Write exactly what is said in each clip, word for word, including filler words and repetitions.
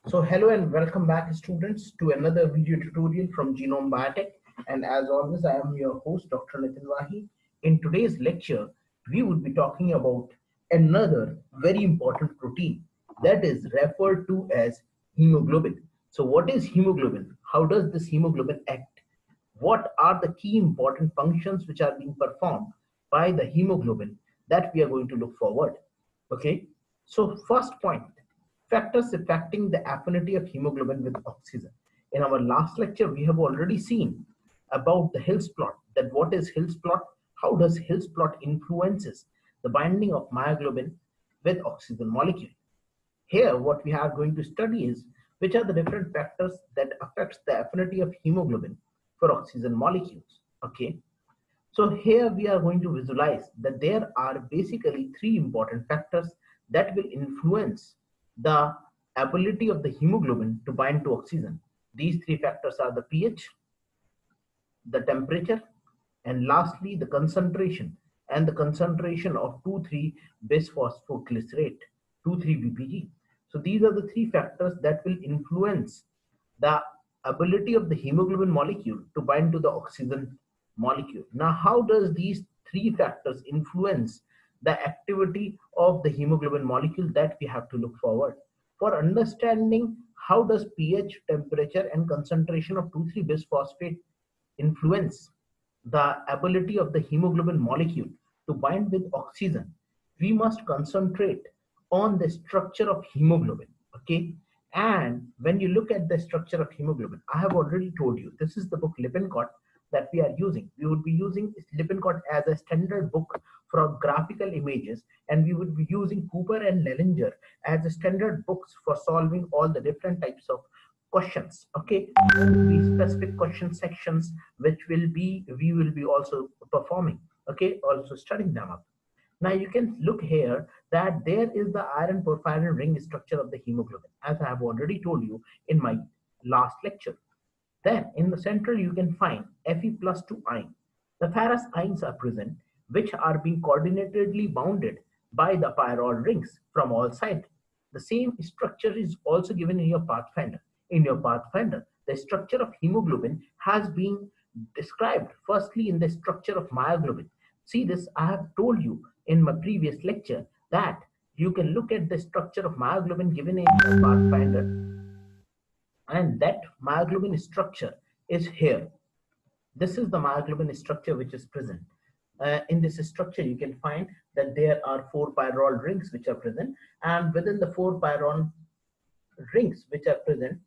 So hello and welcome back students to another video tutorial from Genome Biotech, and as always I am your host Doctor Nitin Wahi. In today's lecture we would be talking about another very important protein that is referred to as hemoglobin. So what is hemoglobin? How does this hemoglobin act? What are the key important functions which are being performed by the hemoglobin that we are going to look forward? Okay, so first point, factors affecting the affinity of hemoglobin with oxygen. In our last lecture, we have already seen about the Hill's plot, that what is Hill's plot, how does Hill's plot influences the binding of myoglobin with oxygen molecule. Here, what we are going to study is which are the different factors that affects the affinity of hemoglobin for oxygen molecules. Okay, so here we are going to visualize that there are basically three important factors that will influence the ability of the hemoglobin to bind to oxygen. These three factors are the pH, the temperature, and lastly the concentration and the concentration of two three bisphosphoglycerate, two three B P G. So these are the three factors that will influence the ability of the hemoglobin molecule to bind to the oxygen molecule. Now, how does these three factors influence the activity of the hemoglobin molecule that we have to look forward? For understanding how does pH, temperature, and concentration of two three bisphosphate influence the ability of the hemoglobin molecule to bind with oxygen, we must concentrate on the structure of hemoglobin. Okay, and when you look at the structure of hemoglobin, I have already told you this is the book Lippincott that we are using. We would be using Lippincott as a standard book for graphical images, and we would be using Cooper and Lellinger as a standard books for solving all the different types of questions. Okay, there will be specific question sections which will be we will be also performing. Okay, also studying them up. Now you can look here that there is the iron porphyrin ring structure of the hemoglobin, as I have already told you in my last lecture. Then in the center you can find Fe plus two ion. The ferrous ions are present, which are being coordinatedly bounded by the pyrrole rings from all sides. The same structure is also given in your Pathfinder. In your Pathfinder, the structure of hemoglobin has been described firstly in the structure of myoglobin. See this, I have told you in my previous lecture that you can look at the structure of myoglobin given in your Pathfinder, and that myoglobin structure is here. This is the myoglobin structure which is present. Uh, in this structure, you can find that there are four pyrrole rings which are present, and within the four pyrrole rings which are present,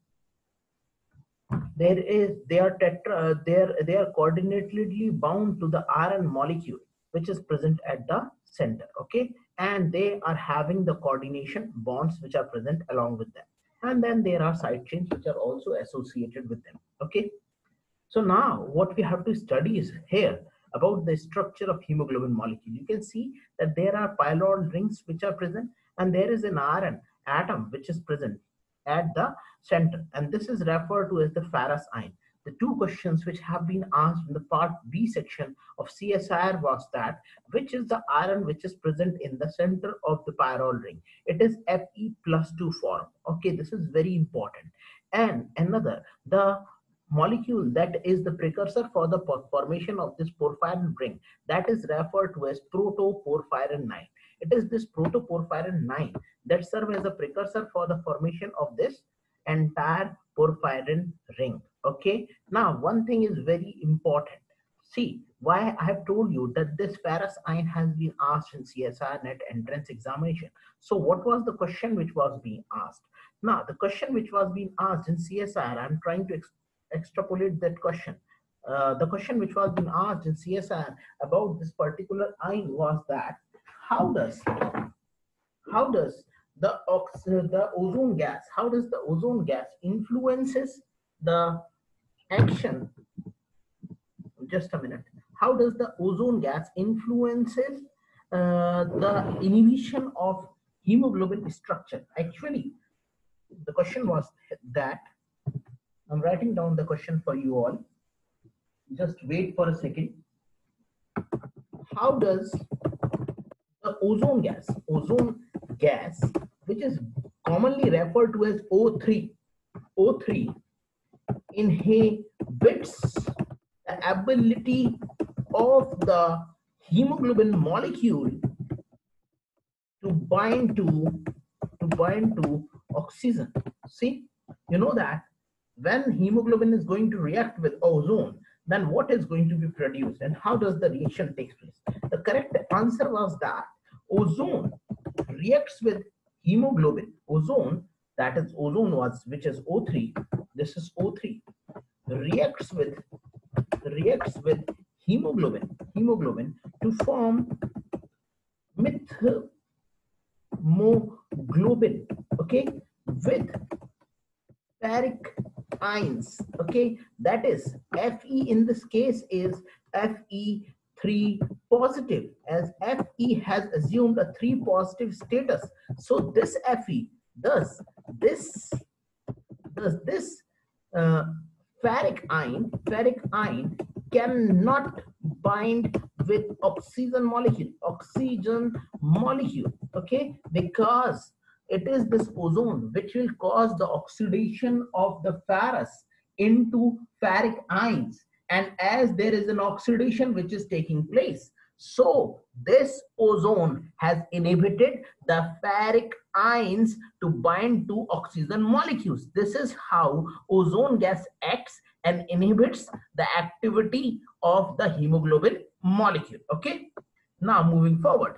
there is they are tetra they are they are coordinatedly bound to the iron molecule which is present at the center. Okay, and they are having the coordination bonds which are present along with them, and then there are side chains which are also associated with them. Okay, so now what we have to study is here about the structure of hemoglobin molecule. You can see that there are pyrrole rings which are present, and there is an iron atom which is present at the center, and this is referred to as the ferrous ion. The two questions which have been asked in the part B section of C S I R was that which is the iron which is present in the center of the pyrrole ring. It is Fe plus two form. Okay, this is very important. And another, the molecule that is the precursor for the formation of this porphyrin ring, that is referred to as protoporphyrin nine. It is this protoporphyrin nine that serves as a precursor for the formation of this entire porphyrin ring. Okay, now one thing is very important. See why I have told you that this ferrous ion has been asked in C S I R net entrance examination. So what was the question which was being asked? Now the question which was being asked in C S I R, I'm trying to extrapolate that question. Uh, the question which was being asked in C S I R about this particular ion was that how does how does the ox the ozone gas how does the ozone gas influences the action, just a minute, how does the ozone gas influences uh, the inhibition of hemoglobin structure? Actually the question was that, I'm writing down the question for you all, just wait for a second. How does the ozone gas ozone gas which is commonly referred to as O three. O three inhibits the ability of the hemoglobin molecule to bind to to bind to oxygen. See, you know that when hemoglobin is going to react with ozone, then what is going to be produced and how does the reaction take place? The correct answer was that ozone reacts with hemoglobin. Ozone, that is ozone was which is O three. This is O three reacts with reacts with hemoglobin hemoglobin to form methhemoglobin, okay, with ferric ions, okay, that is Fe in this case is Fe three positive, as Fe has assumed a three positive status. So this Fe, thus this thus this uh, ferric ion ferric ion cannot bind with oxygen molecule oxygen molecule, okay, because it is this ozone which will cause the oxidation of the ferrous into ferric ions, and as there is an oxidation which is taking place, so this ozone has inhibited the ferric ions to bind to oxygen molecules. This is how ozone gas acts and inhibits the activity of the hemoglobin molecule, okay. Now moving forward,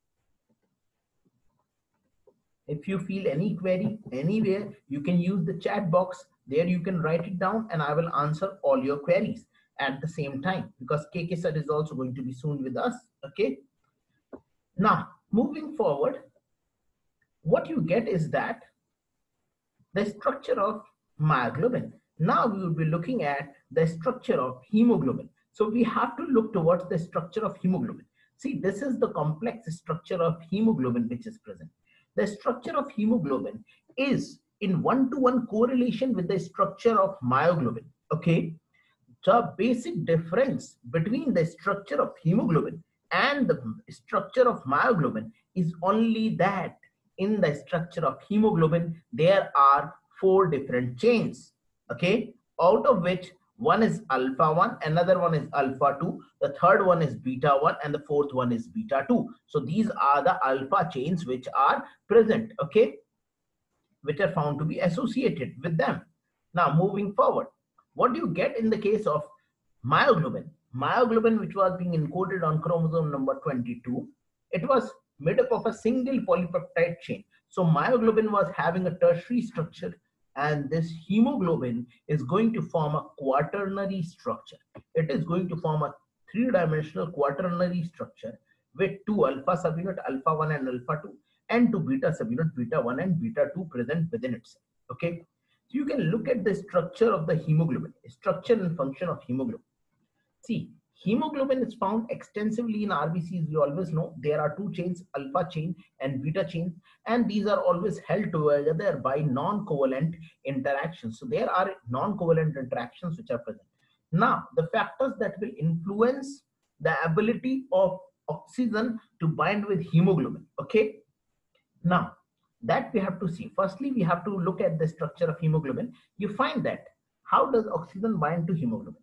if you feel any query anywhere, you can use the chat box. There you can write it down and I will answer all your queries at the same time, because K K sir is also going to be soon with us, okay. Now moving forward, what you get is that the structure of myoglobin. Now we will be looking at the structure of hemoglobin. So we have to look towards the structure of hemoglobin. See, this is the complex structure of hemoglobin which is present. The structure of hemoglobin is in one-to-one correlation with the structure of myoglobin, okay. The basic difference between the structure of hemoglobin and the structure of myoglobin is only that in the structure of hemoglobin there are four different chains, okay, out of which one is alpha one, another one is alpha two, the third one is beta one, and the fourth one is beta two. So these are the alpha chains which are present, okay, which are found to be associated with them. Now moving forward, what do you get in the case of myoglobin? Myoglobin, which was being encoded on chromosome number twenty-two, it was made up of a single polypeptide chain. So myoglobin was having a tertiary structure, and this hemoglobin is going to form a quaternary structure. It is going to form a three-dimensional quaternary structure with two alpha subunit, alpha one and alpha two, and two beta subunit, beta one and beta two present within itself, okay. So you can look at the structure of the hemoglobin, structure and function of hemoglobin. See, hemoglobin is found extensively in R B Cs. We always know there are two chains, alpha chain and beta chain, and these are always held together by non-covalent interactions. So there are non-covalent interactions which are present. Now, the factors that will influence the ability of oxygen to bind with hemoglobin, okay. Now, that we have to see. Firstly, we have to look at the structure of hemoglobin. You find that how does oxygen bind to hemoglobin?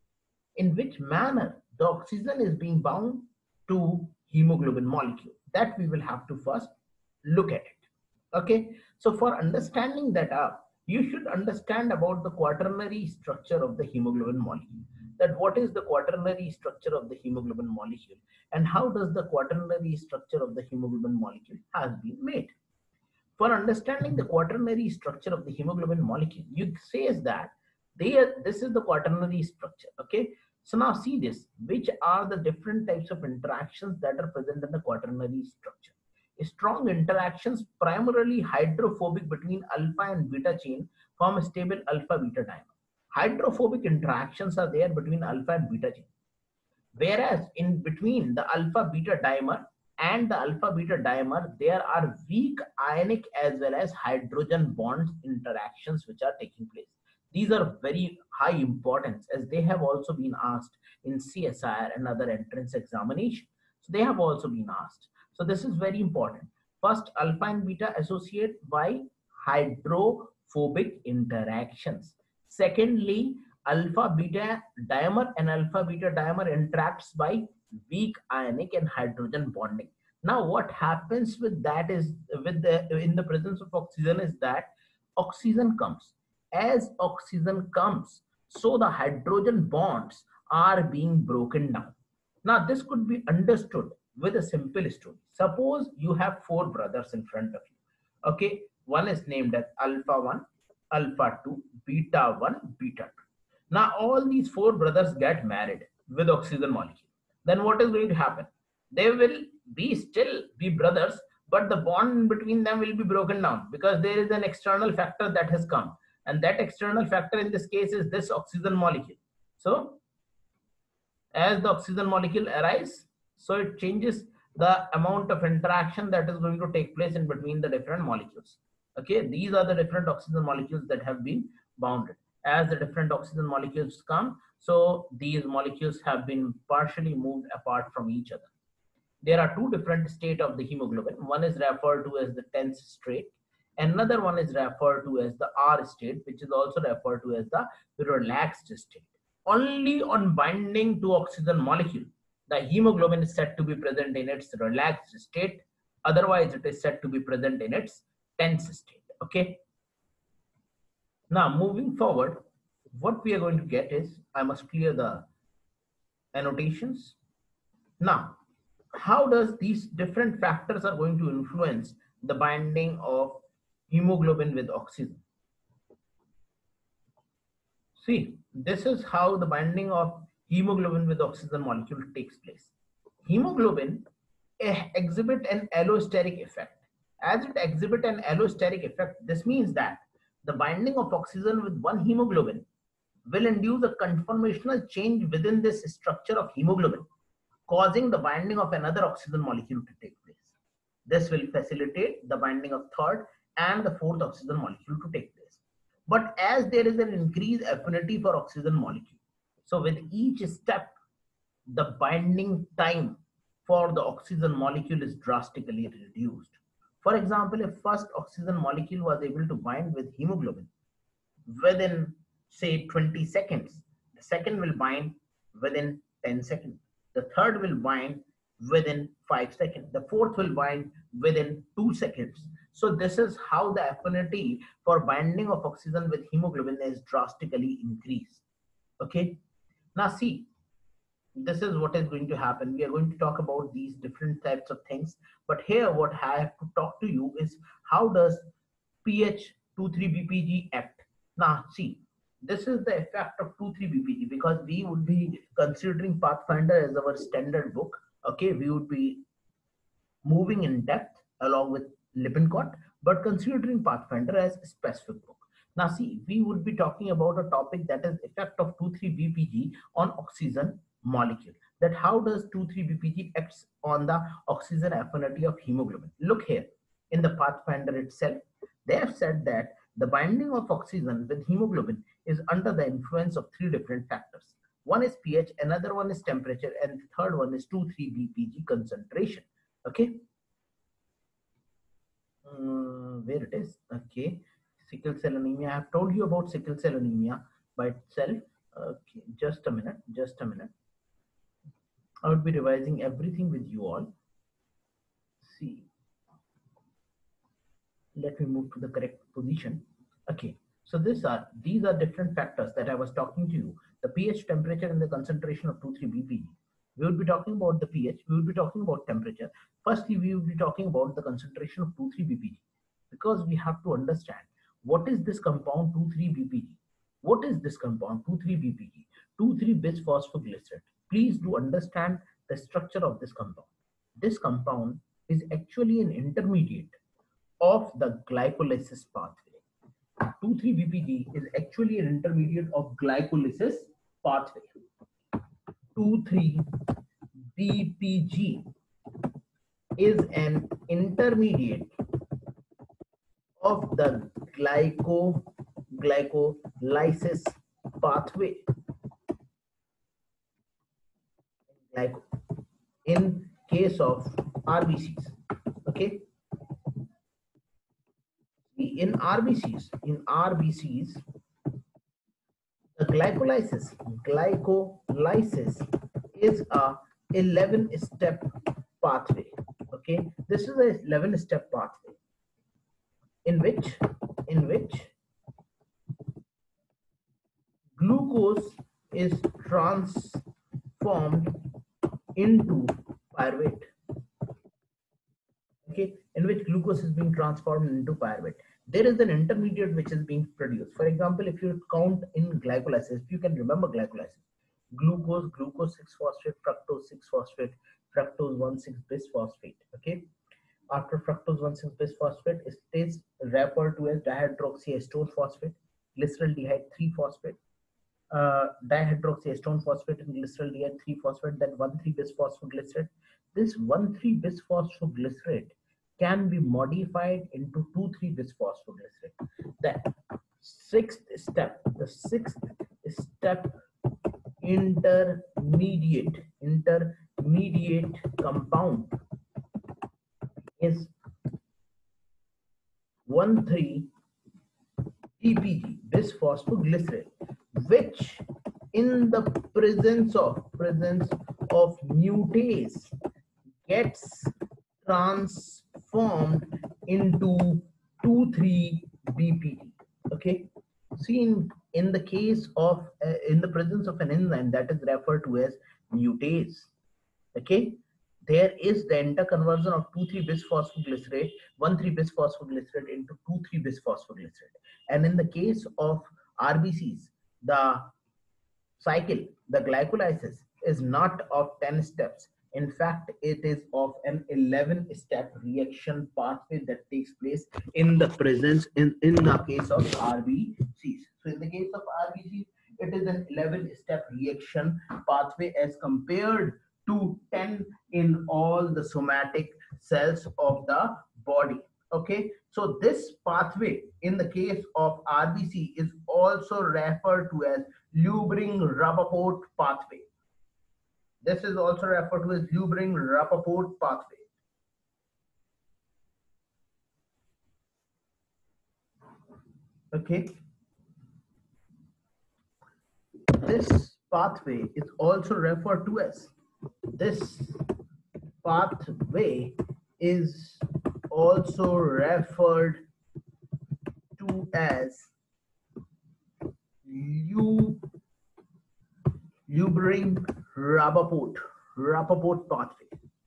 In which manner the oxygen is being bound to hemoglobin molecule, that we will have to first look at it, okay. So for understanding that up, you should understand about the quaternary structure of the hemoglobin molecule, that what is the quaternary structure of the hemoglobin molecule and how does the quaternary structure of the hemoglobin molecule has been made. For understanding the quaternary structure of the hemoglobin molecule, you say is that they are, this is the quaternary structure, okay. So now see this, which are the different types of interactions that are present in the quaternary structure. Strong interactions, primarily hydrophobic between alpha and beta chain, form a stable alpha beta dimer. Hydrophobic interactions are there between alpha and beta chain, whereas in between the alpha beta dimer and the alpha beta dimer there are weak ionic as well as hydrogen bonds interactions which are taking place. These are very high importance as they have also been asked in C S I R and other entrance examination. So they have also been asked. So this is very important. First, alpha and beta associate. Why? hydrophobic interactions. Secondly, alpha beta dimer and alpha beta dimer interacts by weak ionic and hydrogen bonding. Now what happens with that is, with the in the presence of oxygen, is that oxygen comes. As oxygen comes, so the hydrogen bonds are being broken down. Now this could be understood with a simple story. Suppose you have four brothers in front of you. Okay, one is named as alpha one, alpha two, beta one, beta two. Now all these four brothers get married with oxygen molecule. Then what is going to happen? They will be still be brothers, but the bond between them will be broken down because there is an external factor that has come, and that external factor in this case is this oxygen molecule. So as the oxygen molecule arrives, so it changes the amount of interaction that is going to take place in between the different molecules. Okay, these are the different oxygen molecules that have been bounded. As the different oxygen molecules come, so these molecules have been partially moved apart from each other. There are two different states of the hemoglobin. One is referred to as the tense state. Another one is referred to as the R state, which is also referred to as the relaxed state. Only on binding to oxygen molecule, the hemoglobin is said to be present in its relaxed state. Otherwise, it is said to be present in its tense state. Okay. Now, moving forward, what we are going to get is, I must clear the annotations. Now, how does these different factors are going to influence the binding of hemoglobin with oxygen? See, this is how the binding of hemoglobin with oxygen molecule takes place. Hemoglobin eh, exhibit an allosteric effect. As it exhibit an allosteric effect, this means that the binding of oxygen with one hemoglobin will induce a conformational change within this structure of hemoglobin, causing the binding of another oxygen molecule to take place. This will facilitate the binding of third and the fourth oxygen molecule to take place. But as there is an increased affinity for oxygen molecule, so with each step, the binding time for the oxygen molecule is drastically reduced. For example, if first oxygen molecule was able to bind with hemoglobin within say twenty seconds, the second will bind within ten seconds, the third will bind within five seconds, the fourth will bind within two seconds. So this is how the affinity for binding of oxygen with hemoglobin is drastically increased. Okay, now see, this is what is going to happen. We are going to talk about these different types of things, but here what I have to talk to you is, how does pH twenty-three B P G act? Now see, this is the effect of twenty-three B P G, because we would be considering Pathfinder as our standard book. Okay, we would be moving in depth along with Lippincott, but considering Pathfinder as a specific book. Now see, we would be talking about a topic that is effect of twenty-three B P G on oxygen molecule. That how does twenty-three B P G acts on the oxygen affinity of hemoglobin? Look here, in the Pathfinder itself, they have said that the binding of oxygen with hemoglobin is under the influence of three different factors. One is pH, another one is temperature, and the third one is twenty-three B P G concentration. Okay, uh, where it is? Okay, sickle cell anemia. I have told you about sickle cell anemia by itself. Okay, just a minute, just a minute. I would be revising everything with you all. See, let me move to the correct position. Okay, so these are these are different factors that I was talking to you: the pH, temperature, and the concentration of twenty-three B P G. We will be talking about the pH, we will be talking about temperature. Firstly, we will be talking about the concentration of twenty-three B P G, because we have to understand what is this compound twenty-three B P G. What is this compound twenty-three B P G? twenty-three bisphosphoglycerate. Please do understand the structure of this compound. This compound is actually an intermediate of the glycolysis pathway. twenty-three B P G is actually an intermediate of glycolysis pathway. twenty-three B P G is an intermediate of the glyco glycolysis pathway. Glyco, in case of R B Cs. Okay, see in R B Cs, in R B Cs, the glycolysis, glycolysis is a eleven step pathway. Okay, this is a eleven step pathway in which, in which glucose is transformed into pyruvate. Okay, in which glucose is being transformed into pyruvate. There is an intermediate which is being produced. For example, if you count in glycolysis, you can remember glycolysis: glucose, glucose six phosphate, fructose six phosphate, fructose one six bisphosphate. Okay, after fructose one six bisphosphate, it is referred to as dihydroxyacetone phosphate, glyceraldehyde three phosphate, uh, dihydroxyacetone phosphate and glyceraldehyde three phosphate, then one three bisphosphoglycerate. This one three bisphosphoglycerate can be modified into two three bisphosphoglycerate. The sixth step, the sixth step intermediate intermediate compound is one three D P G, bisphosphoglycerate, which in the presence of presence of mutase gets transformed into two three B P D. Okay, see, in, in the case of uh, in the presence of an enzyme that is referred to as mutase. Okay, there is the interconversion of two three bisphosphoglycerate, one three bisphosphoglycerate into two three bisphosphoglycerate. And in the case of R B Cs, the cycle, the glycolysis, is not of ten steps. In fact, it is of an eleven step reaction pathway that takes place in the presence, in, in the case of R B Cs. So in the case of R B Cs, it is an eleven step reaction pathway as compared to ten in all the somatic cells of the body. Okay, so this pathway in the case of R B C is also referred to as Lubring-Rappaport pathway. This is also referred to as Lubring-Rappaport pathway. Okay, this pathway is also referred to as this pathway is also referred to as Lubring-Rappaport Rappaport pathway.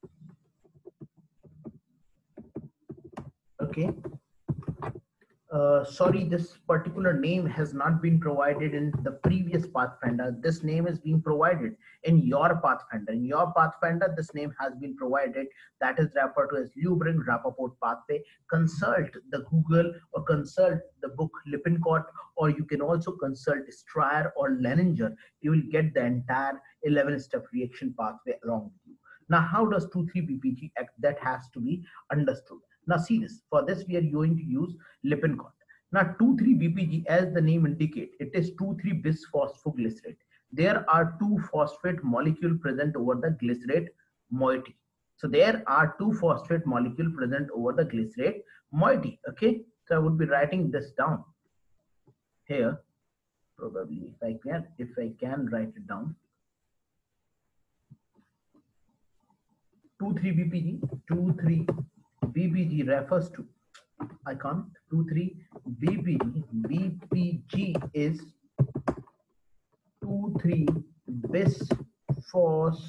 Okay. Uh, sorry, this particular name has not been provided in the previous Pathfinder. This name is being provided in your Pathfinder. In your Pathfinder, this name has been provided. That is referred to as Lubring-Rappaport pathway. Consult the Google or consult the book Lippincott, or you can also consult Stryer or Leninger. You will get the entire eleven step reaction pathway along with you. Now, how does two three B P G act? That has to be understood. Now see this, for this we are going to use Lippincott. Now two three B P G, as the name indicate, it is two three bisphosphoglycerate. There are two phosphate molecule present over the glycerate moiety. So there are two phosphate molecule present over the glycerate moiety. Okay, so I would be writing this down here, probably if I can, if I can write it down. two three B P G, two three B P G refers to, I can't, two three B P G, B P G is two three bisphos,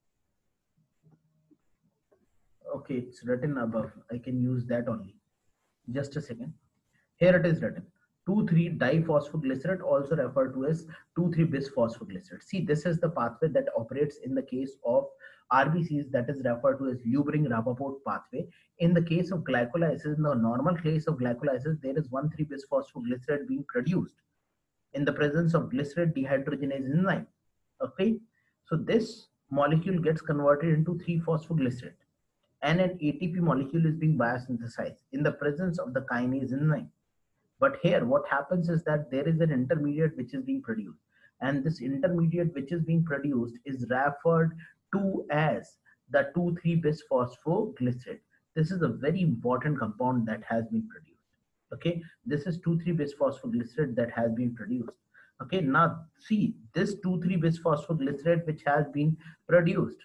okay, it's written above, I can use that only, just a second, here it is written, two three diphosphoglycerate, also referred to as two three bisphosphoglycerate. See, this is the pathway that operates in the case of R B Cs, that is referred to as Lubring-Rappaport pathway. In the case of glycolysis, in the normal case of glycolysis, there is one three bisphosphoglycerate being produced in the presence of glycerate dehydrogenase enzyme. Okay, so this molecule gets converted into three phosphoglycerate, and an A T P molecule is being biosynthesized in the presence of the kinase enzyme. But here what happens is that there is an intermediate which is being produced, and this intermediate which is being produced is referred to as the two three bisphosphoglycerate. This is a very important compound that has been produced. Okay, this is two three bisphosphoglycerate that has been produced. Okay, now see this two three bisphosphoglycerate which has been produced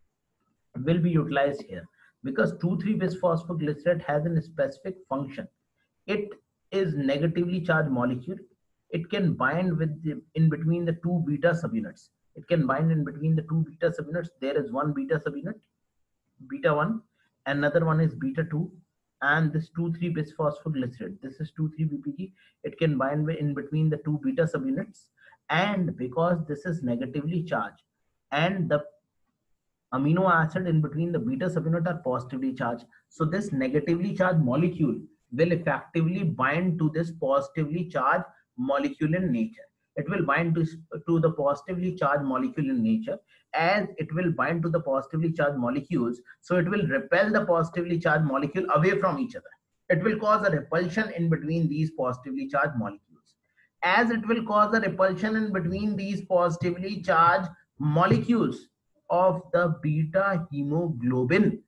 will be utilized here because two three bisphosphoglycerate has a specific function. It is negatively charged molecule. It can bind with the, in between the two beta subunits. It can bind in between the two beta subunits. There is one beta subunit, beta one, another one is beta two, and this two three bisphosphoglycerate, this is two three B P G. It can bind in between the two beta subunits, and because this is negatively charged and the amino acid in between the beta subunit are positively charged, so this negatively charged molecule will effectively bind to this positively charged molecule in nature. It will bind to, to the positively charged molecule in nature. As it will bind to the positively charged molecules, so it will repel the positively charged molecule away from each other. It will cause a repulsion in between these positively charged molecules. As it will cause a repulsion in between these positively charged molecules of the beta hemoglobin,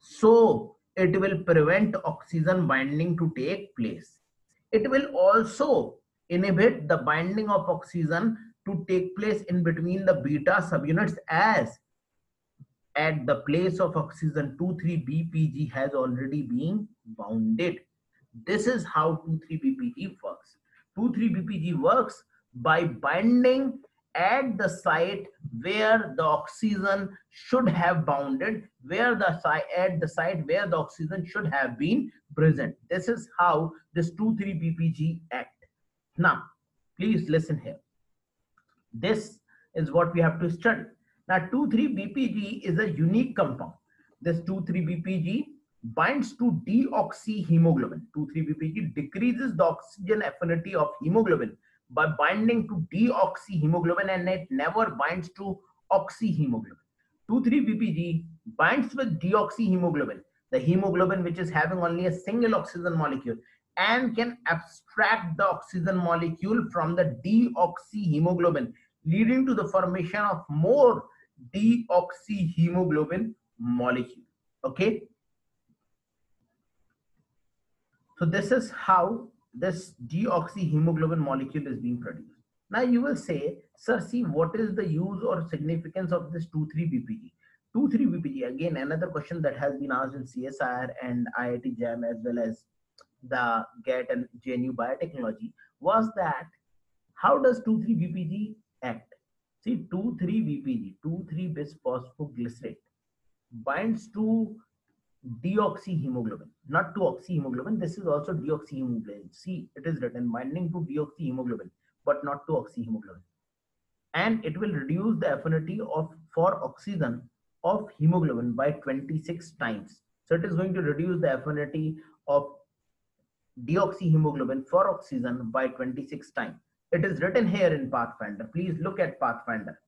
so it will prevent oxygen binding to take place. It will also inhibit the binding of oxygen to take place in between the beta subunits, as at the place of oxygen two three B P G has already been bounded. This is how two three B P G works. two three B P G works by binding at the site where the oxygen should have bounded, where the site at the site where the oxygen should have been present. This is how this two three B P G act. Now, please listen here. This is what we have to study. Now, two three B P G is a unique compound. This two three B P G binds to deoxyhemoglobin. two three B P G decreases the oxygen affinity of hemoglobin by binding to deoxyhemoglobin, and it never binds to oxyhemoglobin. two three B P G binds with deoxyhemoglobin, the hemoglobin which is having only a single oxygen molecule, and can abstract the oxygen molecule from the deoxyhemoglobin, leading to the formation of more deoxyhemoglobin molecule. Okay, so this is how this deoxyhemoglobin molecule is being produced. Now you will say, sir, see, what is the use or significance of this two three B P G? two three B P G, again, another question that has been asked in C S I R and I I T JAM as well as the GATE and J N U Biotechnology, was that how does two three B P G act? See, two three B P G, two three bisphosphoglycerate, binds to deoxyhemoglobin, not to oxyhemoglobin. This is also deoxyhemoglobin. See, it is written binding to deoxyhemoglobin, but not to oxyhemoglobin. And it will reduce the affinity of for oxygen of hemoglobin by twenty-six times. So it is going to reduce the affinity of deoxyhemoglobin for oxygen by twenty-six times. It is written here in Pathfinder. Please look at Pathfinder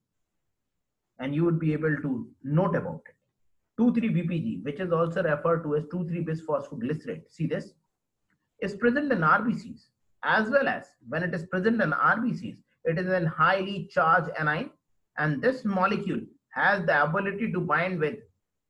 and you would be able to note about it. two three B P G, which is also referred to as two three bisphosphoglycerate, see this, is present in R B Cs, as well as when it is present in R B Cs, it is a highly charged anion, and this molecule has the ability to bind with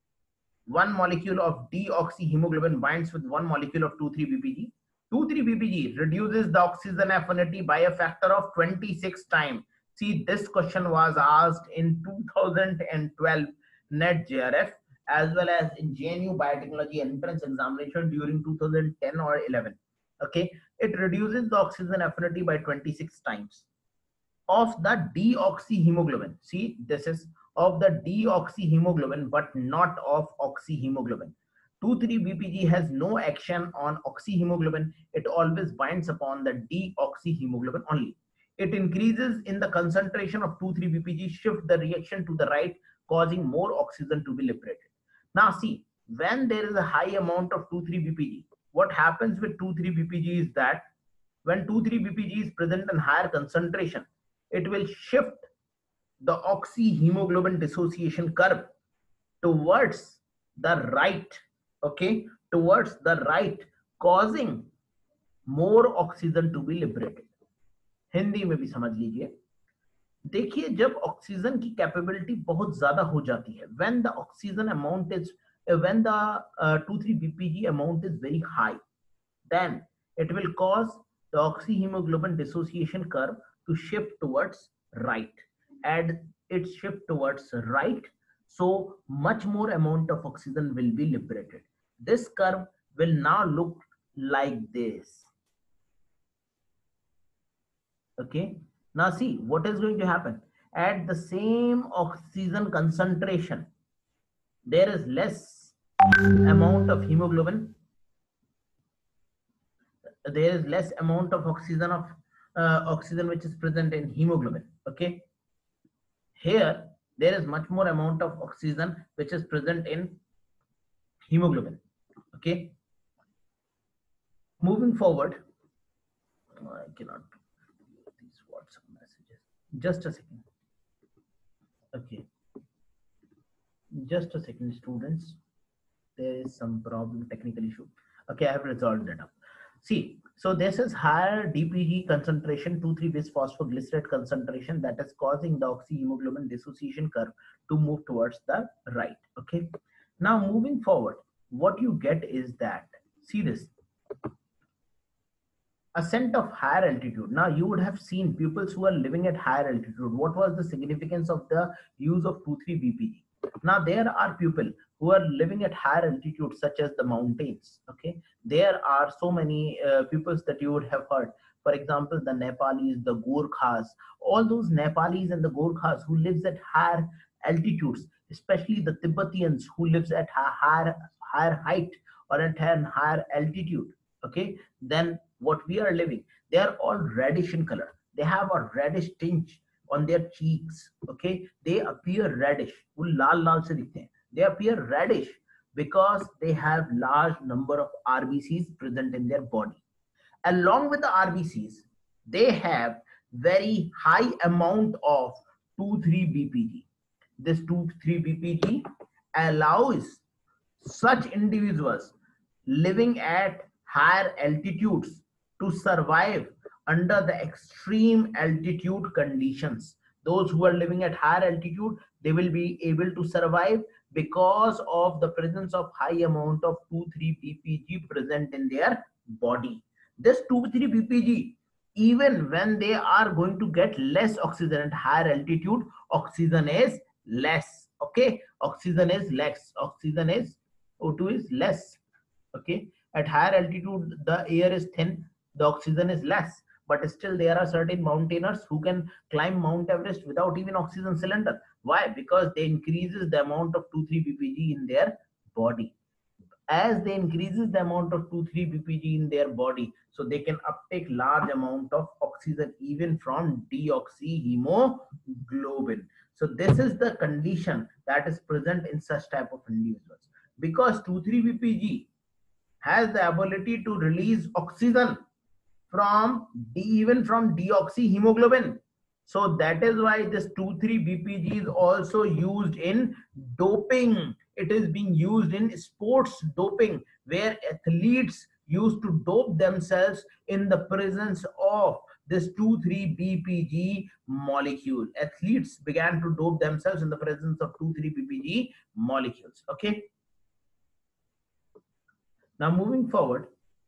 one molecule of deoxyhemoglobin binds with one molecule of two three B P G. two three B P G reduces the oxygen affinity by a factor of twenty-six times. See, this question was asked in two thousand twelve NET J R F as well as in J N U Biotechnology entrance examination during two thousand ten or eleven. Okay, it reduces the oxygen affinity by twenty-six times of the deoxyhemoglobin. See, this is of the deoxyhemoglobin, but not of oxyhemoglobin. two three B P G has no action on oxyhemoglobin. It always binds upon the deoxyhemoglobin only. It increases in the concentration of two three B P G, shift the reaction to the right, causing more oxygen to be liberated. Now see, when there is a high amount of two three B P G, what happens with two three B P G is that when two three B P G is present in higher concentration, it will shift the oxyhemoglobin dissociation curve towards the right, okay, towards the right, causing more oxygen to be liberated. Hindi में भी समझ लीजिए, देखिए जब oxygen की capability बहुत ज्यादा हो जाती है, when the oxygen amount is when the uh, two three B P G amount is very high, then it will cause the oxyhemoglobin dissociation curve to shift towards right. And it shift towards right, so much more amount of oxygen will be liberated. This curve will now look like this. Okay, now see what is going to happen. At the same oxygen concentration, there is less amount of hemoglobin, there is less amount of oxygen of uh, oxygen which is present in hemoglobin. Okay, here there is much more amount of oxygen which is present in hemoglobin. Okay, moving forward, I cannot these WhatsApp messages. Just a second. Okay, just a second, students. There is some problem, technical issue. Okay, I have resolved that up. See, so this is higher D P G concentration, two three bis phosphoglycerate concentration, that is causing the oxyhemoglobin dissociation curve to move towards the right. Okay, now moving forward, what you get is that, see this, ascent of higher altitude. Now you would have seen pupils who are living at higher altitude. What was the significance of the use of two three B P G? Now there are people who are living at higher altitude, such as the mountains. Okay, there are so many uh, peoples that you would have heard. For example, the Nepalis, the Gorkhas, all those Nepalis and the Gorkhas who lives at higher altitudes, especially the Tibetan who lives at higher higher height or at a higher altitude. Okay, then what we are living, they are all reddish in color. They have a reddish tinge on their cheeks. Okay, they appear reddish. वो लाल लाल से दिखते हैं. They appear reddish because they have large number of R B Cs present in their body. Along with the R B Cs, they have very high amount of two three B P G. This two three B P G allows such individuals living at higher altitudes to survive under the extreme altitude conditions. Those who are living at higher altitude, they will be able to survive because of the presence of high amount of two three B P G present in their body. This two three B P G, even when they are going to get less oxygen at higher altitude, oxygen is less. Okay, oxygen is less. Oxygen is O two is less. Okay, at higher altitude the air is thin, the oxygen is less, but still there are certain mountaineers who can climb Mount Everest without even oxygen cylinder. Why? Because they increases the amount of two three B P G in their body. As they increases the amount of two three B P G in their body, so they can uptake large amount of oxygen even from deoxyhemoglobin. So this is the condition that is present in such type of individuals, because two three B P G has the ability to release oxygen from D, even from deoxyhemoglobin. So that is why this two three B P G is also used in doping. It is being used in sports doping, where athletes used to dope themselves in the presence of this two three B P G molecule. Athletes began to dope themselves in the presence of two three B P G molecules. Okay. Now moving forward,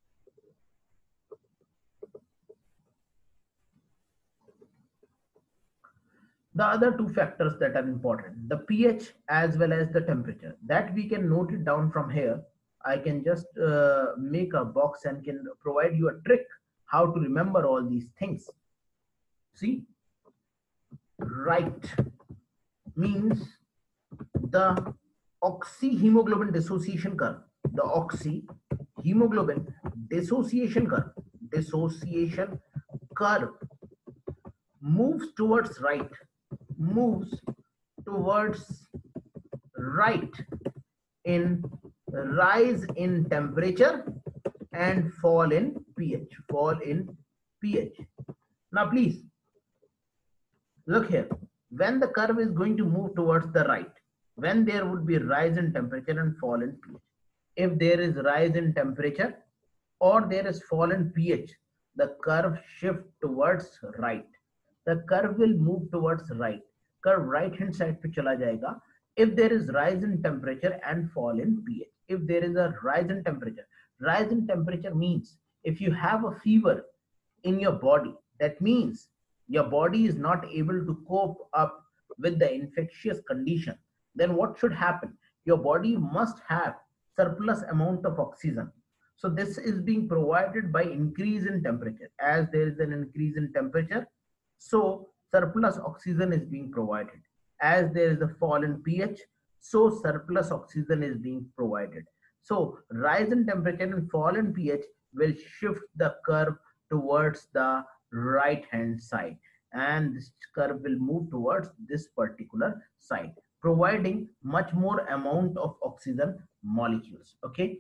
the other two factors that are important, the pH as well as the temperature, that we can note it down from here. I can just uh, make a box and can provide you a trick how to remember all these things. See, right means the oxyhemoglobin dissociation curve, the oxyhemoglobin dissociation curve, dissociation curve moves towards right, moves towards right in rise in temperature and fall in pH, fall in pH. Now please look here, when the curve is going to move towards the right, when there would be rise in temperature and fall in pH. If there is rise in temperature or there is fall in pH, the curve shift towards right. The curve will move towards right. Curve right hand side pe chala jayega. If there is rise in temperature and fall in pH. If there is a rise in temperature, rise in temperature means If you have a fever in your body, that means your body is not able to cope up with the infectious condition. Then what should happen? Your body must have surplus amount of oxygen. So this is being provided by increase in temperature. As there is an increase in temperature, so surplus oxygen is being provided. As there is a fall in pH, so surplus oxygen is being provided. So rise in temperature and fall in pH will shift the curve towards the right hand side, and this curve will move towards this particular side, providing much more amount of oxygen molecules. Okay,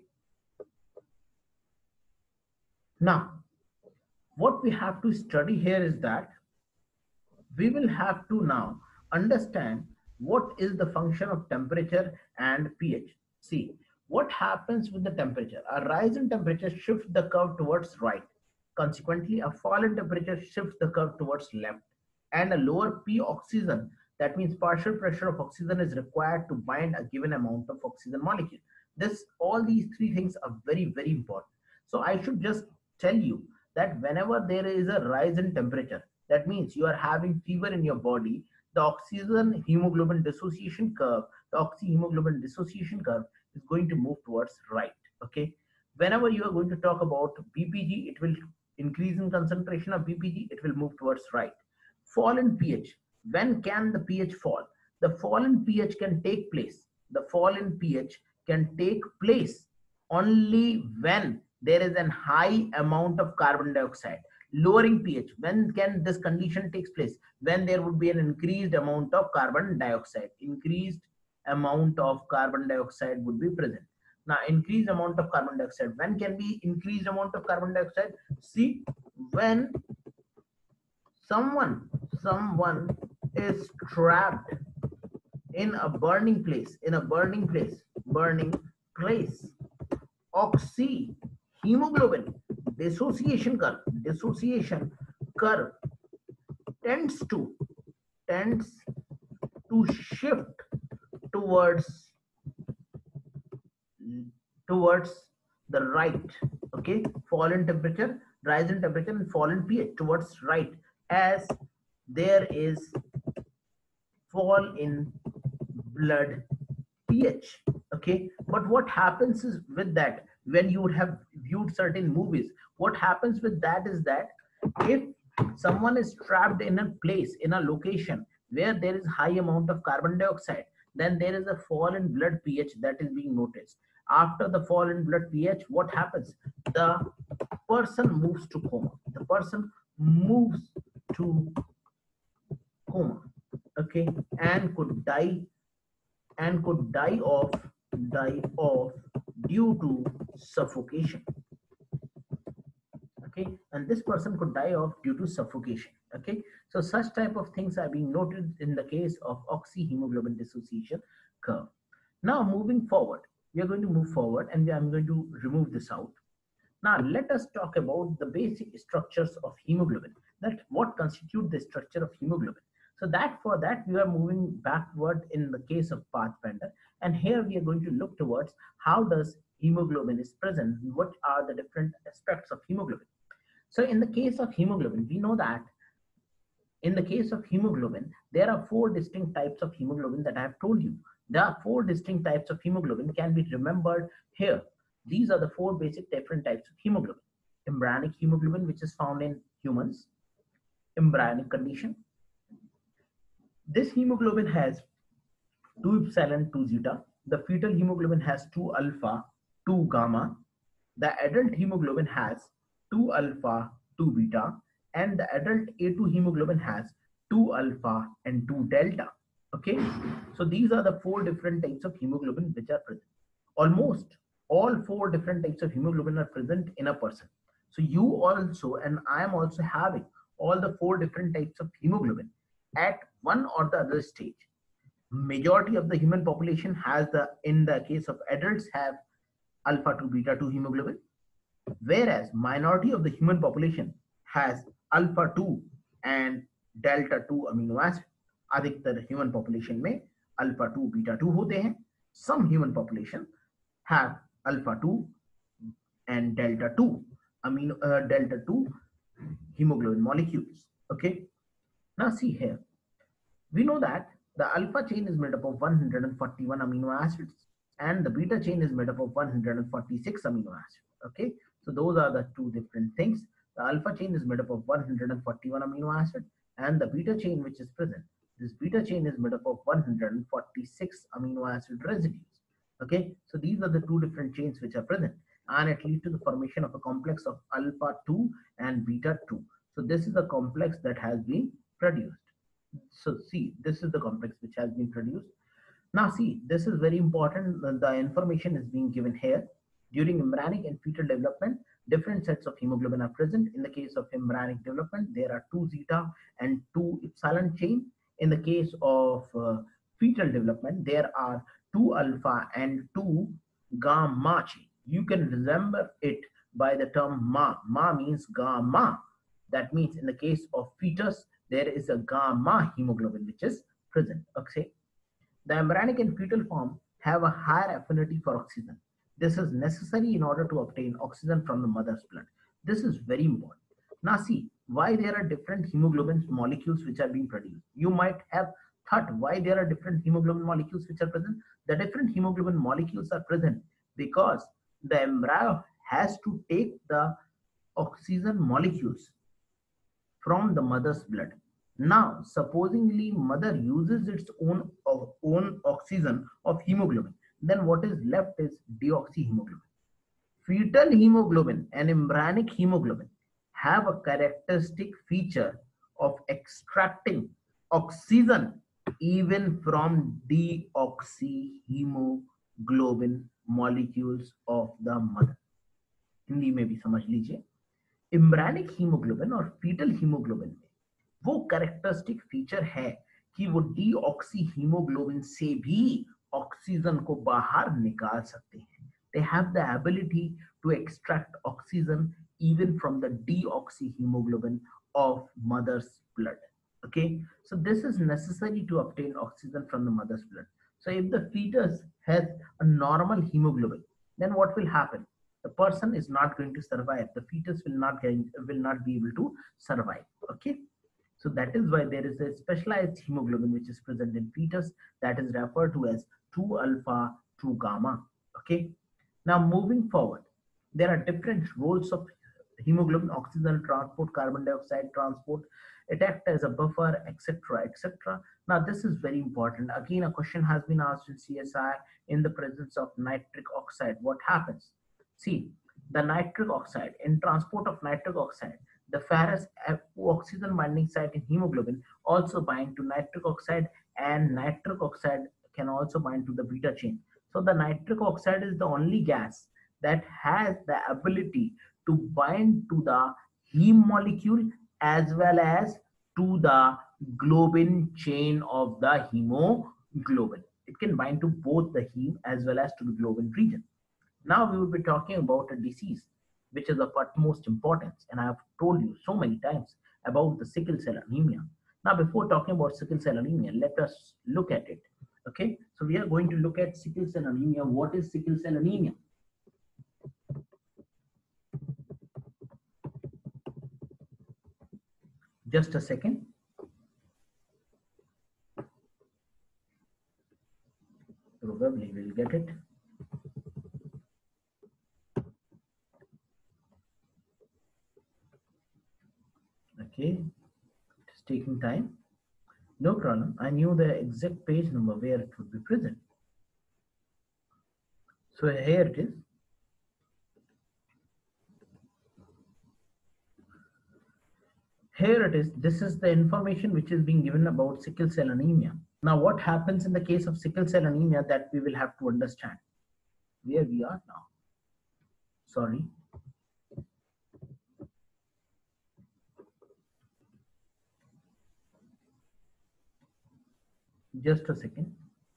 now what we have to study here is that we will have to now understand what is the function of temperature and pH. See, what happens with the temperature? A rise in temperature shifts the curve towards right. Consequently, a fall in temperature shifts the curve towards left. And a lower P oxygen, that means partial pressure of oxygen, is required to bind a given amount of oxygen molecule. This, all these three things are very, very important. So I should just tell you that whenever there is a rise in temperature, that means you are having fever in your body, the oxygen hemoglobin dissociation curve, the oxyhemoglobin dissociation curve is going to move towards right. Okay. Whenever you are going to talk about B P G, it will increase in concentration of B P G, it will move towards right. Fall in pH. When can the pH fall? The fall in pH can take place. The fall in pH can take place only when there is a high amount of carbon dioxide. Lowering pH, when can this condition takes place? When there would be an increased amount of carbon dioxide. Increased amount of carbon dioxide would be present. Now, increased amount of carbon dioxide. When can be increased amount of carbon dioxide? See, when someone, someone is trapped in a burning place, in a burning place, burning place, oxyhemoglobin dissociation curve, dissociation curve tends to tends to shift towards towards the right. Okay, fall in temperature, rise in temperature, and fall in pH towards right, as there is fall in blood pH. Okay, but what happens is with that, when you would have viewed certain movies, what happens with that is that if someone is trapped in a place, in a location where there is high amount of carbon dioxide, then there is a fall in blood pH that is being noticed. After the fall in blood pH, what happens? The person moves to coma. The person moves to coma. Okay, and could die and could die of die of due to suffocation. Okay, and this person could die of due to suffocation. Okay, so such type of things are being noted in the case of oxyhemoglobin dissociation curve. Now moving forward, we are going to move forward, and I'm going to remove this out. Now let us talk about the basic structures of hemoglobin, that what constitute the structure of hemoglobin. So that for that we are moving backward in the case of Pathfinder, and here we are going to look towards how does hemoglobin is present, what are the different aspects of hemoglobin. So in the case of hemoglobin, we know that in the case of hemoglobin, there are four distinct types of hemoglobin that I have told you. There are four distinct types of hemoglobin can be remembered here. These are the four basic different types of hemoglobin. Embryonic hemoglobin, which is found in humans, embryonic condition. This hemoglobin has two epsilon, two zeta. The fetal hemoglobin has two alpha, two gamma. The adult hemoglobin has two alpha, two beta, and the adult A two hemoglobin has two alpha and two delta. Okay, so these are the four different types of hemoglobin which are present. Almost all four different types of hemoglobin are present in a person. So you also and I am also having all the four different types of hemoglobin at one or the other stage. Majority of the human population has the, in the case of adults, have alpha two beta two hemoglobin, whereas minority of the human population has alpha two and delta two amino acid. अधिकतर human population में alpha two beta two होते हैं. Some human population have alpha two and delta two. amino uh, delta two hemoglobin molecules. Okay. Now see here, we know that the alpha chain is made up of one hundred forty-one amino acids and the beta chain is made up of one hundred forty-six amino acids. Okay, so those are the two different things. The alpha chain is made up of one hundred forty-one amino acids and the beta chain which is present, this beta chain is made up of one hundred forty-six amino acid residues. Okay, so these are the two different chains which are present and it leads to the formation of a complex of alpha two and beta two. So this is a complex that has been produced. So see, this is the complex which has been produced. Now see, this is very important. The information is being given here. During embryonic and fetal development, different sets of hemoglobin are present. In the case of embryonic development, there are two zeta and two epsilon chain. In the case of uh, fetal development, there are two alpha and two gamma chain. You can remember it by the term ma. Ma means gamma. That means in the case of fetus, there is a gamma hemoglobin which is present. Okay. The embryonic and fetal form have a higher affinity for oxygen. This is necessary in order to obtain oxygen from the mother's blood. This is very important. Now see, why there are different hemoglobin molecules which are being produced. You might have thought why there are different hemoglobin molecules which are present. The different hemoglobin molecules are present because the embryo has to take the oxygen molecules from the mother's blood. Now, supposingly mother uses its own, uh, own oxygen of hemoglobin, then what is left is deoxyhemoglobin. Fetal hemoglobin and embryonic hemoglobin have a characteristic feature of extracting oxygen even from deoxyhemoglobin molecules of the mother. Hindi में भी समझ लीजिए, embryonic haemoglobin और foetal haemoglobin में वो characteristic feature है कि वो डीऑक्सी हीमोग्लोबिन से भी ऑक्सीजन को बाहर निकाल सकते हैं. They have the ability to extract oxygen even from the deoxyhemoglobin of mother's blood. Okay, so this is necessary to obtain oxygen from the mother's blood. So if the fetus has a normal hemoglobin, then what will happen? The person is not going to survive. The fetus will not get, will not be able to survive. Okay, so that is why there is a specialized hemoglobin which is present in fetus that is referred to as two alpha, two gamma. Okay, now moving forward, there are different roles of hemoglobin: oxygen transport, carbon dioxide transport, it acts as a buffer, etc, etc. Now this is very important. Again, a question has been asked in C S I: in the presence of nitric oxide, what happens? See, the nitric oxide, in transport of nitric oxide, the ferrous oxygen binding site in hemoglobin also bind to nitric oxide, and nitric oxide can also bind to the beta chain. So the nitric oxide is the only gas that has the ability to bind to the heme molecule as well as to the globin chain of the hemoglobin. It can bind to both the heme as well as to the globin region. Now we will be talking about a disease which is of utmost importance, and I have told you so many times about the sickle cell anemia. Now before talking about sickle cell anemia, let us look at it. Okay, so we are going to look at sickle cell anemia. What is sickle cell anemia? Just a second. Probably we'll get it. Okay, it's taking time. No problem. I knew the exact page number where it would be present. So here it is. Here it is. This is the information which is being given about sickle cell anemia. Now, what happens in the case of sickle cell anemia that we will have to understand? Where we are now. Sorry. Just a second.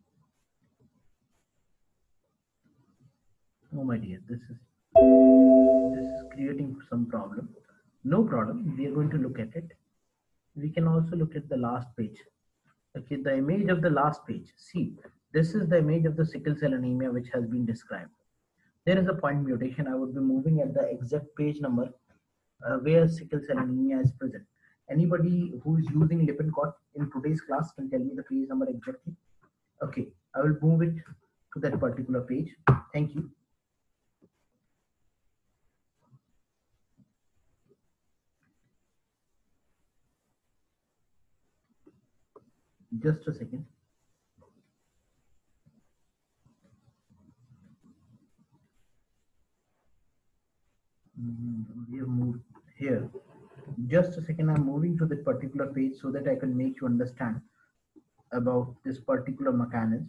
Oh my dear, this is this is creating some problem. No problem. We are going to look at it. We can also look at the last page. Okay, the image of the last page. See, this is the image of the sickle cell anemia which has been described. there is a point mutation. I would be moving at the exact page number uh, where sickle cell anemia is present. Anybody who is using Lippincott in today's class can tell me the page number exactly. Okay, I will move it to that particular page. Thank you. Just a second. Mm, we have moved here. Just a second. I'm moving to that particular page so that I can make you understand about this particular mechanism.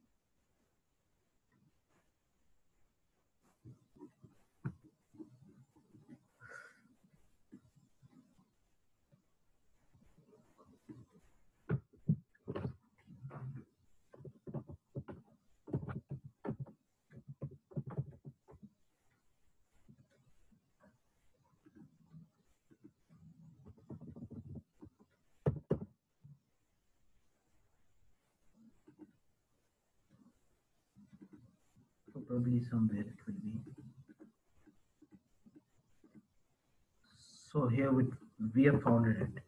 So probably somewhere it will be. So here we, we have found it.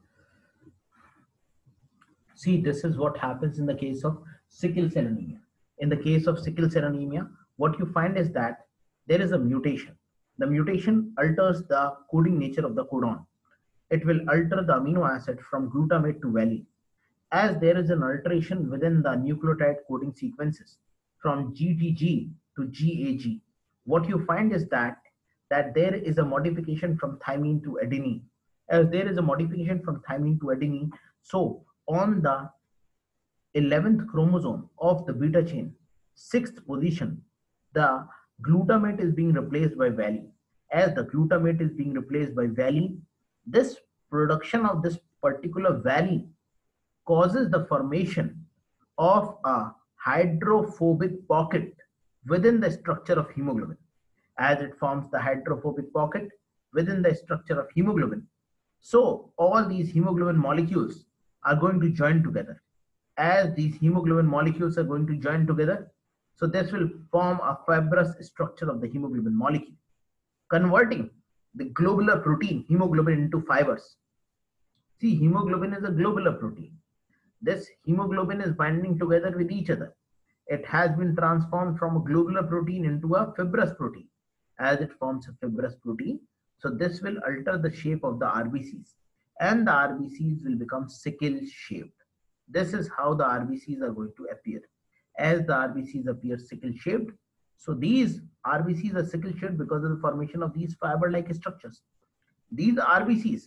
See, this is what happens in the case of sickle cell anemia. In the case of sickle cell anemia, what you find is that there is a mutation. The mutation alters the coding nature of the codon. It will alter the amino acid from glutamate to valine. As there is an alteration within the nucleotide coding sequences from G T G to G A G, what you find is that that there is a modification from thymine to adenine. As there is a modification from thymine to adenine, so on the eleventh chromosome of the beta chain, sixth position, the glutamate is being replaced by valine. As the glutamate is being replaced by valine, this production of this particular valine causes the formation of a hydrophobic pocket within the structure of hemoglobin. As it forms the hydrophobic pocket within the structure of hemoglobin, so all these hemoglobin molecules are going to join together. As these hemoglobin molecules are going to join together, so this will form a fibrous structure of the hemoglobin molecule, converting the globular protein hemoglobin into fibers. See, hemoglobin is a globular protein. This hemoglobin is binding together with each other. It has been transformed from a globular protein into a fibrous protein. As it forms a fibrous protein, so this will alter the shape of the R B Cs, and the R B Cs will become sickle shaped. This is how the R B Cs are going to appear. As the R B Cs appear sickle shaped, so these R B Cs are sickle shaped because of the formation of these fiber-like structures. These R B Cs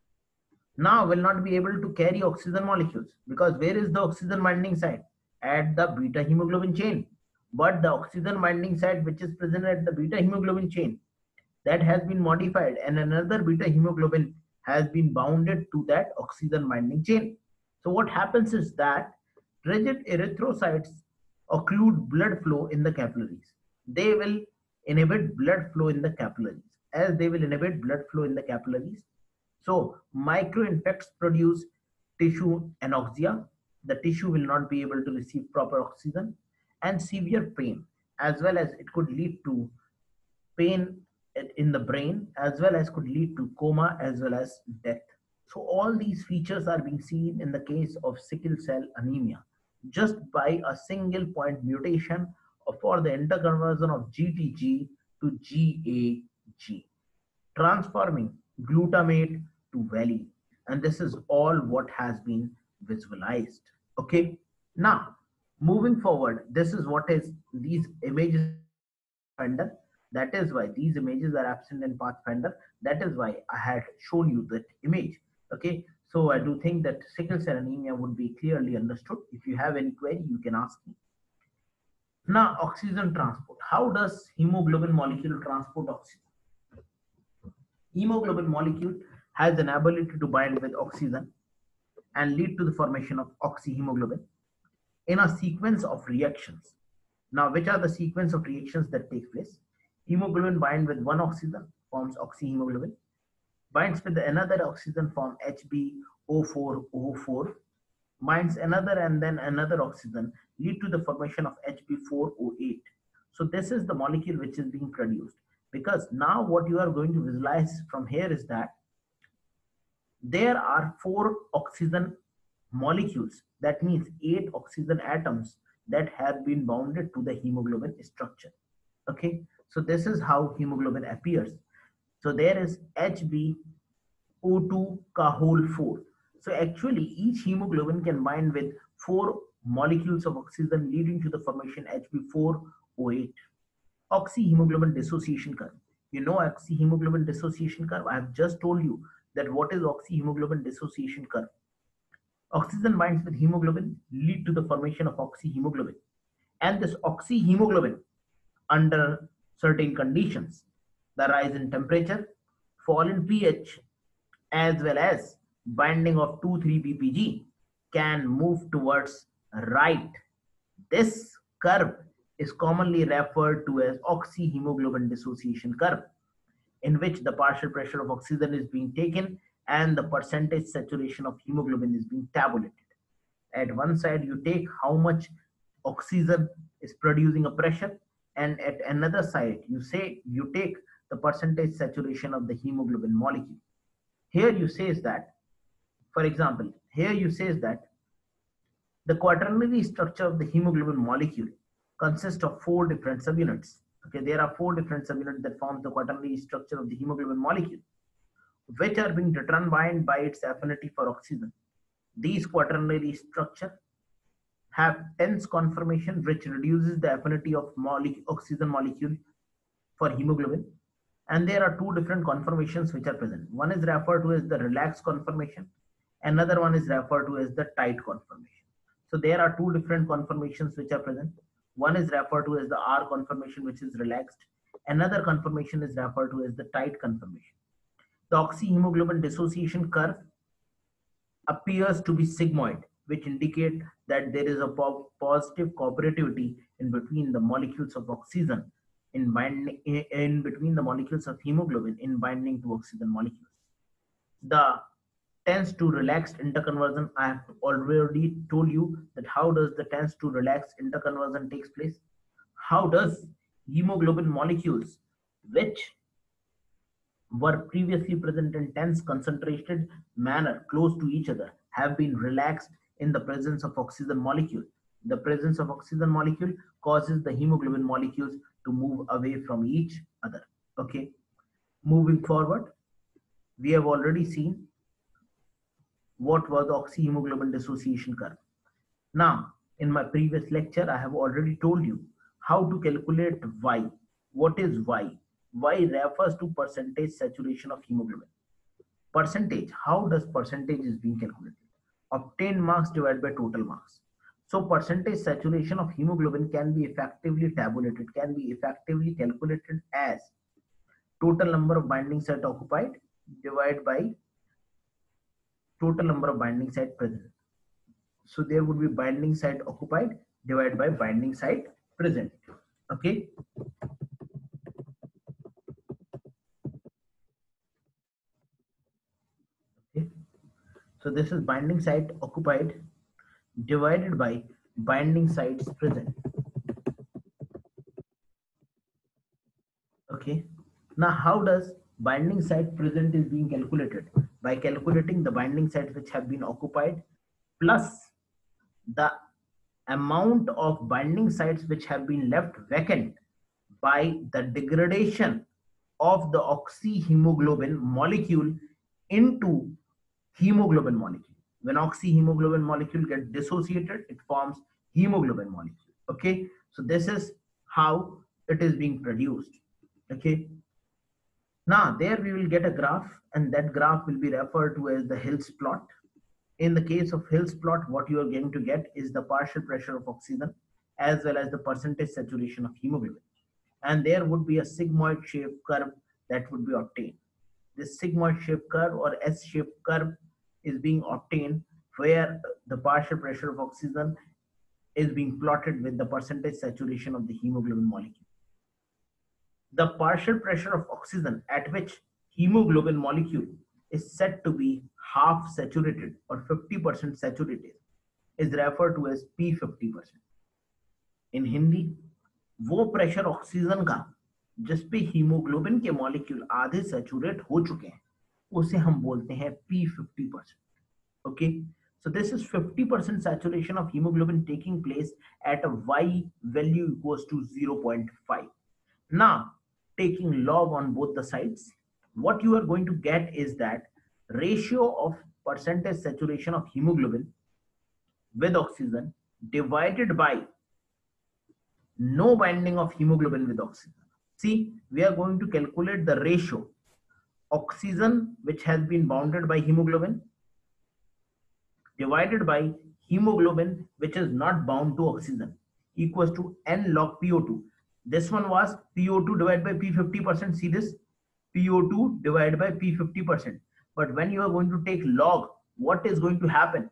now will not be able to carry oxygen molecules, because where is the oxygen binding site? At the beta hemoglobin chain. But the oxygen binding site which is present at the beta hemoglobin chain, that has been modified, and another beta hemoglobin has been bounded to that oxygen binding chain. So what happens is that rigid erythrocytes occlude blood flow in the capillaries. They will inhibit blood flow in the capillaries. As they will inhibit blood flow in the capillaries, so microinfarcts produce tissue anoxia. The tissue will not be able to receive proper oxygen, and severe pain, as well as it could lead to pain in the brain, as well as could lead to coma as well as death. So all these features are being seen in the case of sickle cell anemia just by a single point mutation for the interconversion of G T G to G A G, transforming glutamate to valine. And this is all what has been visualized. Okay, now moving forward, this is what is these images. That is why these images are absent in Pathfinder. That is why I had shown you that image. Okay, so I do think that sickle cell anemia would be clearly understood. If you have any query, you can ask me. Now, oxygen transport. How does hemoglobin molecule transport oxygen? Hemoglobin molecule has an ability to bind with oxygen and lead to the formation of oxyhemoglobin in a sequence of reactions. Now, which are the sequence of reactions that take place? Hemoglobin bind with one oxygen, forms oxyhemoglobin, binds with another oxygen, form H b O four O four, binds another and then another oxygen, lead to the formation of H b four O eight. So this is the molecule which is being produced, because now what you are going to visualize from here is that there are four oxygen molecules, that means eight oxygen atoms that have been bounded to the hemoglobin structure. Okay, so this is how hemoglobin appears. So there is H b O two ka whole four. So actually each hemoglobin can bind with four molecules of oxygen, leading to the formation H b four O eight. Oxyhemoglobin dissociation curve. You know oxyhemoglobin dissociation curve? I have just told you that what is oxyhemoglobin dissociation curve. Oxygen binds with hemoglobin, lead to the formation of oxyhemoglobin. And this oxyhemoglobin, under certain conditions, the rise in temperature, fall in pH, as well as binding of two three B P G, can move towards right. This curve is commonly referred to as oxyhemoglobin dissociation curve, in which the partial pressure of oxygen is being taken and the percentage saturation of hemoglobin is being tabulated. At one side, you take how much oxygen is producing a pressure, and at another side, you say you take the percentage saturation of the hemoglobin molecule. Here you says that, for example, here you says that the quaternary structure of the hemoglobin molecule consists of four different subunits. Okay, there are four different subunits that form the quaternary structure of the hemoglobin molecule, which are being determined by its affinity for oxygen. These quaternary structure have tense conformation, which reduces the affinity of mole oxygen molecule for hemoglobin. And there are two different conformations which are present. One is referred to as the relaxed conformation. Another one is referred to as the tight conformation. So there are two different conformations which are present. One is referred to as the R conformation, which is relaxed. Another conformation is referred to as the tight conformation. The oxyhemoglobin dissociation curve appears to be sigmoid, which indicate that there is a po positive cooperativity in between the molecules of oxygen in binding in between the molecules of hemoglobin in binding to oxygen molecules. The tense to relaxed interconversion, I have already told you that how does the tense to relaxed interconversion takes place. How does hemoglobin molecules which were previously present in tense concentrated manner close to each other have been relaxed in the presence of oxygen molecule. The presence of oxygen molecule causes the hemoglobin molecules to move away from each other. Okay, moving forward, we have already seen what was the oxyhemoglobin dissociation curve. Now, in my previous lecture, I have already told you how to calculate Y. What is Y? Y refers to percentage saturation of hemoglobin. Percentage, how does percentage is being calculated? Obtained marks divided by total marks. So percentage saturation of hemoglobin can be effectively tabulated, can be effectively calculated as total number of binding site occupied divided by total number of binding site present. So there would be binding site occupied divided by binding site present. Okay. Okay. So this is binding site occupied divided by binding sites present. Okay. Now how does binding site present is being calculated? By calculating the binding sites which have been occupied plus the amount of binding sites which have been left vacant by the degradation of the oxyhemoglobin molecule into hemoglobin molecule. When oxyhemoglobin molecule gets dissociated, it forms hemoglobin molecule. Okay, so this is how it is being produced. Okay, now there we will get a graph, and that graph will be referred to as the Hills plot. In the case of Hills plot, what you are going to get is the partial pressure of oxygen as well as the percentage saturation of hemoglobin. And there would be a sigmoid shaped curve that would be obtained. This sigmoid shaped curve or S shaped curve is being obtained where the partial pressure of oxygen is being plotted with the percentage saturation of the hemoglobin molecule. The partial pressure of oxygen at which hemoglobin molecule is said to be half saturated or fifty percent saturated is referred to as P fifty percent. In Hindi, वो pressure oxygen का जिस पे haemoglobin के molecule आधे saturate हो चुके हैं उसे हम बोलते हैं P fifty percent. Okay, so this is fifty percent saturation of hemoglobin taking place at a Y value equals to zero point five. Now, taking log on both the sides, what you are going to get is that ratio of percentage saturation of hemoglobin with oxygen divided by no binding of hemoglobin with oxygen. See, we are going to calculate the ratio oxygen which has been bounded by hemoglobin divided by hemoglobin which is not bound to oxygen equals to n log P O two. This one was P O two divided by P fifty percent. See this? P O two divided by P fifty percent. But when you are going to take log, what is going to happen?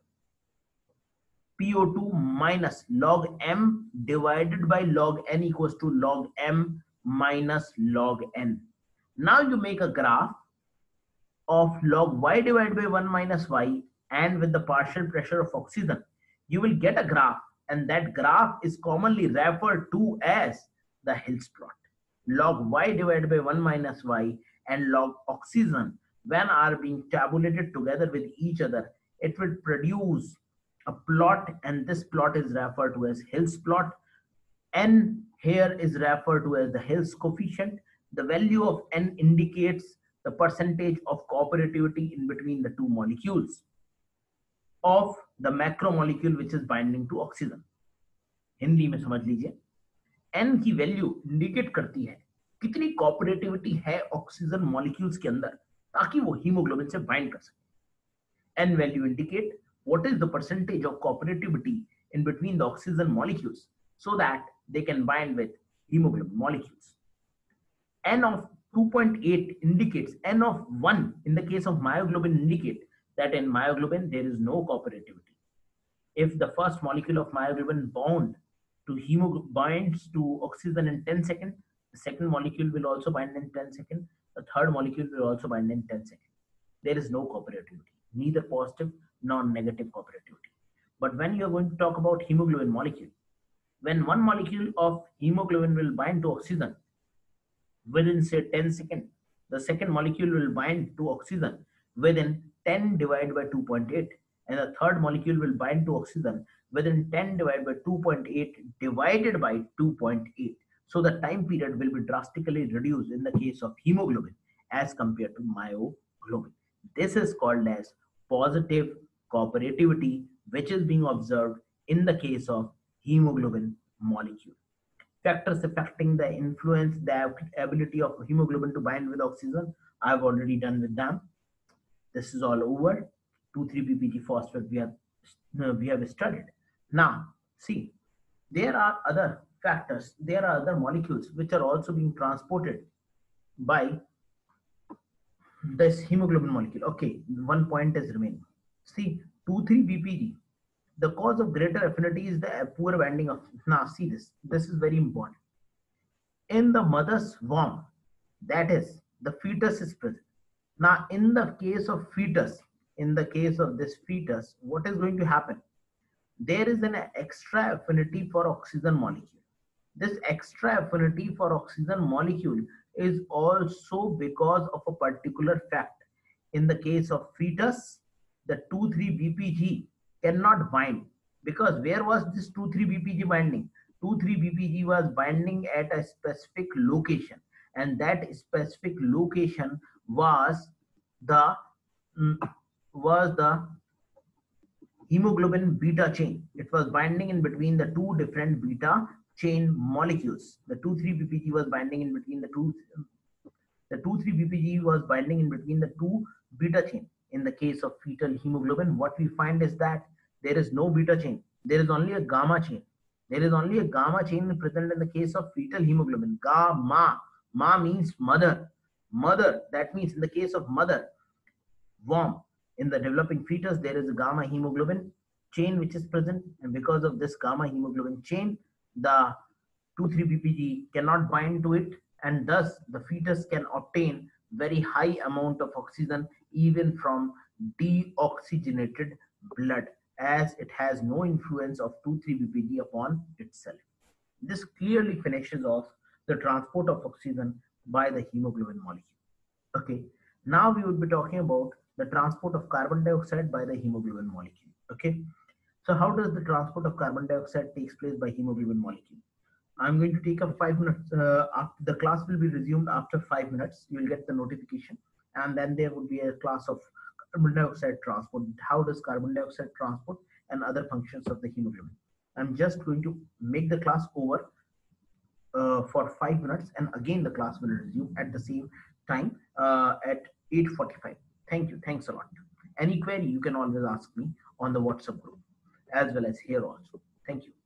P O two minus log m divided by log n equals to log m minus log n. Now you make a graph of log y divided by one minus y, and with the partial pressure of oxygen, you will get a graph, and that graph is commonly referred to as the Hills plot. Log y divided by one minus y and log oxygen, when are being tabulated together with each other, it will produce a plot, and this plot is referred to as Hills plot. N here is referred to as the Hills coefficient. The value of N indicates the percentage of cooperativity in between the two molecules of the macromolecule which is binding to oxygen. Hindi में समझ लीजिए, N की value indicate करती है कितनी cooperativity है oxygen molecules के अंदर ताकि वो हीमोग्लोबिन से बाइंड कर सके. N value indicate what is the percentage of cooperativity in between the oxygen molecules so that they can bind with hemoglobin molecules. N of two point eight indicates N of one in the case of myoglobin indicate that in myoglobin there is no cooperativity. If the first molecule of myoglobin bound to hemoglobin binds to oxygen in ten seconds, the second molecule will also bind in ten seconds, the third molecule will also bind in ten seconds. There is no cooperativity, neither positive nor negative cooperativity. But when you are going to talk about hemoglobin molecule, when one molecule of hemoglobin will bind to oxygen within say ten seconds, the second molecule will bind to oxygen within ten divided by two point eight, and the third molecule will bind to oxygen within ten divided by two point eight divided by two point eight. So the time period will be drastically reduced in the case of hemoglobin as compared to myoglobin. This is called as positive cooperativity, which is being observed in the case of hemoglobin molecule. Factors affecting the influence, the ability of hemoglobin to bind with oxygen, I've already done with them. This is all over. two three P P G phosphate we have, uh, we have studied. Now, see, there are other factors, there are other molecules which are also being transported by this hemoglobin molecule. Okay, one point is remaining. See, two three B P G, the cause of greater affinity is the poor binding of. Now, see this. This is very important. In the mother's womb, that is, the fetus is present. Now, in the case of fetus, in the case of this fetus, what is going to happen? There is an extra affinity for oxygen molecule. This extra affinity for oxygen molecule is also because of a particular fact. In the case of fetus, the two three B P G cannot bind, because where was this two three B P G binding? two three B P G was binding at a specific location, and that specific location was the mm, was the hemoglobin beta chain. It was binding in between the two different beta chain molecules. The two three B P G was binding in between the two the two three B P G was binding in between the two beta chain. In the case of fetal hemoglobin, what we find is that there is no beta chain. There is only a gamma chain. There is only a gamma chain present in the case of fetal hemoglobin. Gamma. Ma means mother. Mother. That means in the case of mother, womb, in the developing fetus, there is a gamma hemoglobin chain which is present, and because of this gamma hemoglobin chain, the two three B P G cannot bind to it, and thus the fetus can obtain very high amount of oxygen even from deoxygenated blood, as it has no influence of two three B P G upon itself. This clearly finishes off the transport of oxygen by the hemoglobin molecule. Okay, now we would be talking about the transport of carbon dioxide by the hemoglobin molecule. Okay, so how does the transport of carbon dioxide takes place by hemoglobin molecule? I'm going to take a five minutes. Uh, after the class will be resumed after five minutes. You will get the notification, and then there would be a class of carbon dioxide transport. How does carbon dioxide transport and other functions of the hemoglobin? I'm just going to make the class over uh, for five minutes, and again the class will resume at the same time uh, at eight forty-five. Thank you. Thanks a lot. Any query you can always ask me on the WhatsApp group as well as here also. Thank you.